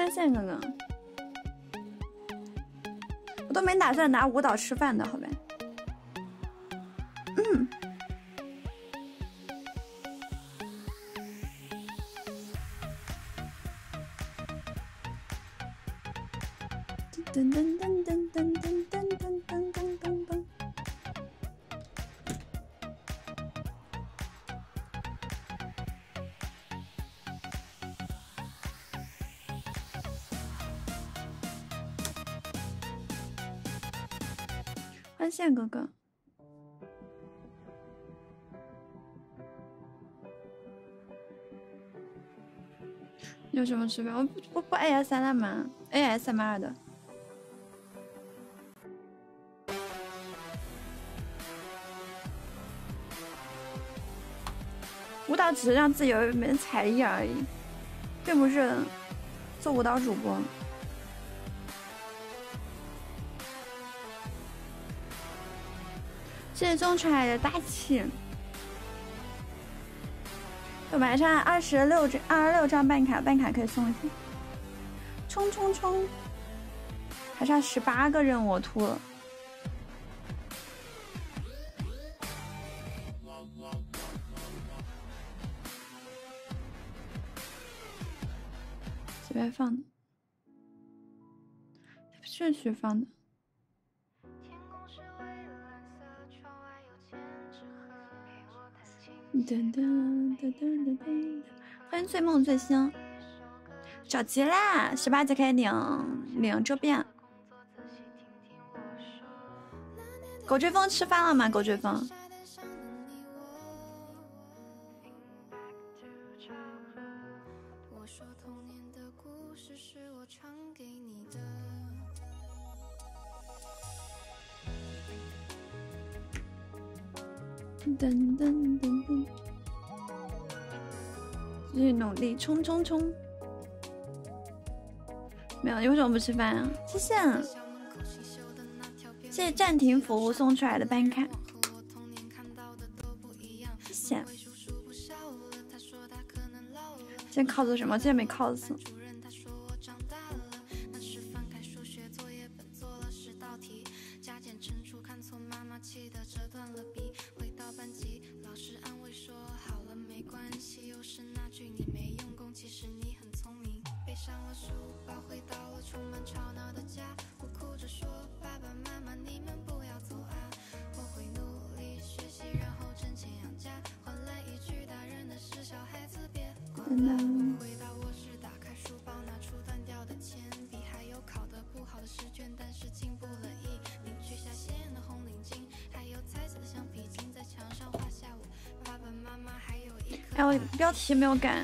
欢迎线哥哥，我都没打算拿舞蹈吃饭的，好呗。噔噔噔噔噔噔噔噔噔噔噔噔。欢迎线哥哥。有什么区别？我不 ASMR 吗 ？ASMR 的。舞蹈只是让自己有一门才艺而已，并不是做舞蹈主播。谢谢钟出来的大气。我马上26张办卡，办卡可以送一下。冲冲冲！还差18个任务，我吐了。随便放的，顺序放的。噔噔噔噔噔噔！欢迎醉梦醉星，找急啦！18级可以领周边。狗追风吃饭了吗？狗追风。噔噔噔噔，继续努力，冲冲冲！没有，你为什么不吃饭啊？谢谢，谢谢暂停服务送出来的班卡，谢谢。现在 cos 什么？现在没 cos。哎，我标题没有改。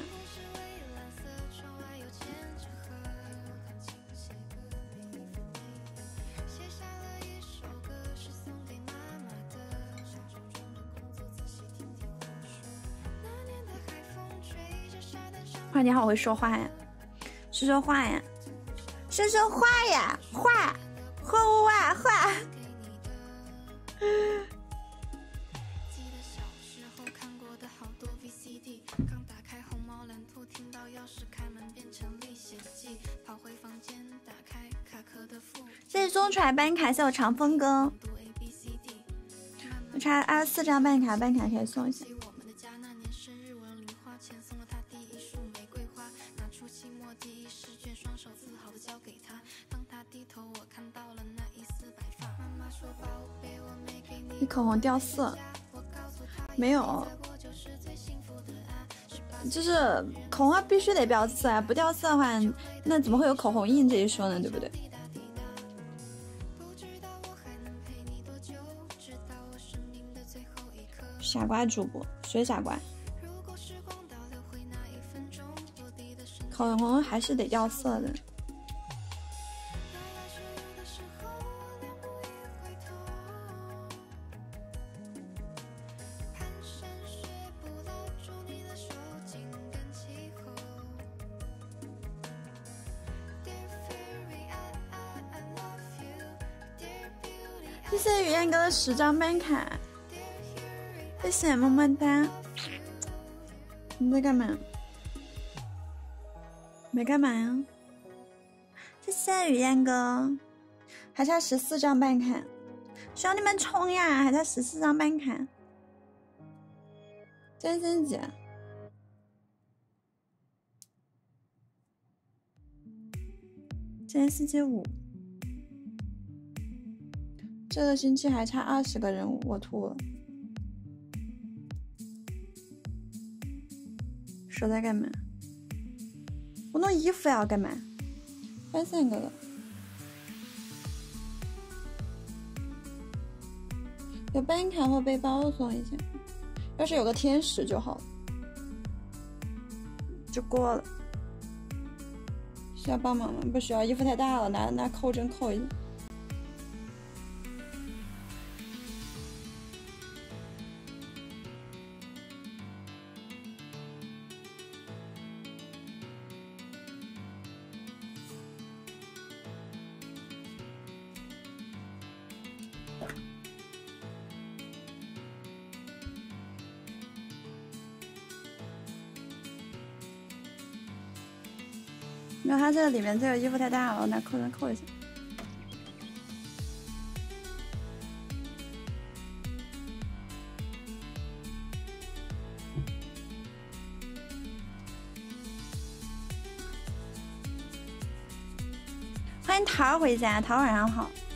哇，你好会说话呀！说说话呀！说说话呀！话话。谢谢中传办卡，谢我长风哥。我差24张办卡，办卡可以送一下。你口红掉色？没有，就是口红必须得掉色啊，不掉色的话，那怎么会有口红印这一说呢？对不对？傻瓜主播，学傻瓜。口红还是得掉色的。谢谢雨燕哥的10张班卡，谢谢么么哒。你在干嘛？没干嘛呀？ 谢谢雨燕哥，还差14张办卡，兄弟们冲呀！还差14张办卡，真升级。今天星期五，这个星期还差20个任务，我吐了。手在干嘛？我弄衣服要干嘛？还3个了。有办卡或背包送一下，要是有个天使就好了，就过了。需要帮忙吗？不需要，衣服太大了，拿扣针扣一下。没有，它这个里面这个衣服太大了，我拿扣针扣一下。欢迎桃儿回家，桃儿晚上好。